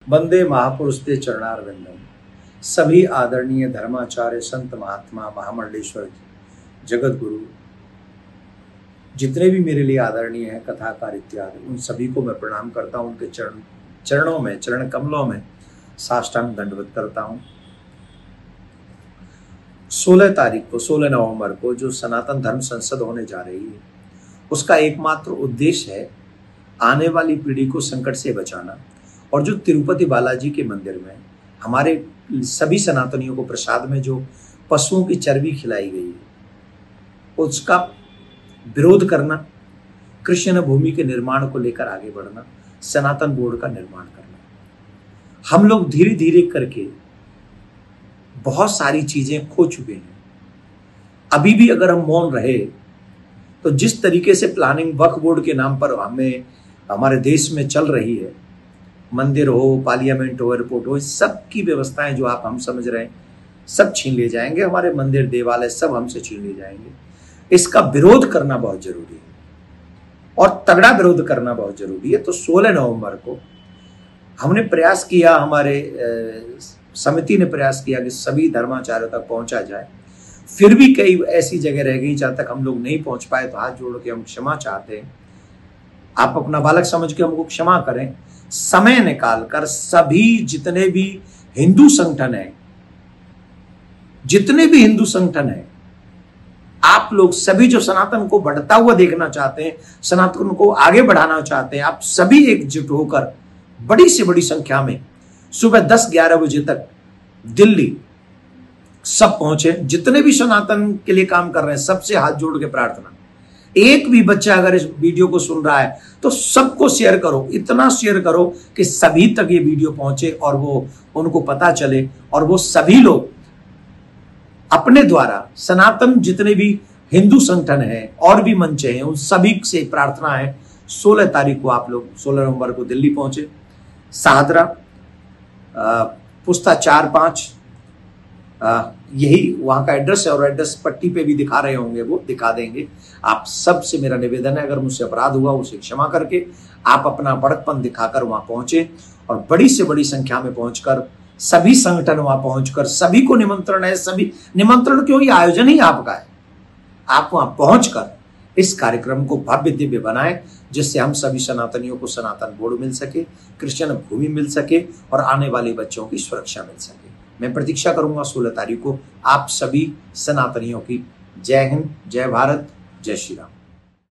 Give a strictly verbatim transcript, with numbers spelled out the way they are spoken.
वंदे महापुरुष ते चरणारविंदम। सभी आदरणीय धर्माचार्य, संत, महात्मा, महामंडलेश्वर, जगत गुरु, जितने भी मेरे लिए आदरणीय हैं, कथाकार इत्यादि, उन सभी को मैं प्रणाम करता हूं। उनके चरण चरणों में, चरण कमलों में साष्टांग दंडवत करता हूं। सोलह तारीख को, सोलह नवंबर को जो सनातन धर्म संसद होने जा रही है, उसका एकमात्र उद्देश्य है आने वाली पीढ़ी को संकट से बचाना। और जो तिरुपति बालाजी के मंदिर में हमारे सभी सनातनियों को प्रसाद में जो पशुओं की चर्बी खिलाई गई है, उसका विरोध करना, कृष्ण भूमि के निर्माण को लेकर आगे बढ़ना, सनातन बोर्ड का निर्माण करना। हम लोग धीरे धीरे करके बहुत सारी चीजें खो चुके हैं। अभी भी अगर हम मौन रहे तो जिस तरीके से प्लानिंग वक्फ बोर्ड के नाम पर हमें हमारे देश में चल रही है, मंदिर हो, पार्लियामेंट हो, एयरपोर्ट हो, इस सब की व्यवस्थाएं जो आप हम समझ रहे हैं, सब छीन ले जाएंगे। हमारे मंदिर, देवालय सब हमसे छीन ले जाएंगे। इसका विरोध करना बहुत जरूरी है और तगड़ा विरोध करना बहुत जरूरी है। तो सोलह नवंबर को हमने प्रयास किया, हमारे समिति ने प्रयास किया कि सभी धर्माचार्यों तक पहुंचा जाए। फिर भी कई ऐसी जगह रह गई जहां तक हम लोग नहीं पहुंच पाए, तो हाथ जोड़ के हम क्षमा चाहते हैं। आप अपना बालक समझ के हमको क्षमा करें। समय निकालकर सभी जितने भी हिंदू संगठन है, जितने भी हिंदू संगठन है, आप लोग सभी जो सनातन को बढ़ता हुआ देखना चाहते हैं, सनातन को आगे बढ़ाना चाहते हैं, आप सभी एकजुट होकर बड़ी से बड़ी संख्या में सुबह दस ग्यारह बजे तक दिल्ली सब पहुंचे। जितने भी सनातन के लिए काम कर रहे हैं, सबसे हाथ जोड़ के प्रार्थना, एक भी बच्चा अगर इस वीडियो को सुन रहा है तो सबको शेयर करो, इतना शेयर करो कि सभी तक ये वीडियो पहुंचे और वो उनको पता चले, और वो सभी लोग अपने द्वारा सनातन जितने भी हिंदू संगठन है और भी मंच हैं, उन सभी से प्रार्थना है सोलह तारीख को आप लोग, सोलह नवंबर को दिल्ली पहुंचे। साहदरा, पुस्ता चार पांच, यही वहां का एड्रेस है और एड्रेस पट्टी पे भी दिखा रहे होंगे, वो दिखा देंगे। आप सबसे मेरा निवेदन है, अगर मुझसे अपराध हुआ उसे क्षमा करके आप अपना बड़कपन दिखाकर वहां पहुंचे और बड़ी से बड़ी संख्या में पहुंचकर सभी संगठन वहां पहुंचकर, सभी को निमंत्रण है, सभी निमंत्रण क्यों, ये आयोजन ही आपका है। आप वहां पहुंचकर इस कार्यक्रम को भव्य दिव्य बनाएं, जिससे हम सभी सनातनियों को सनातन बोर्ड मिल सके, कृष्ण भूमि मिल सके और आने वाले बच्चों की सुरक्षा मिल सके। मैं प्रतीक्षा करूंगा सोलह तारीख को आप सभी सनातनियों की। जय हिंद, जय भारत, जय श्री राम।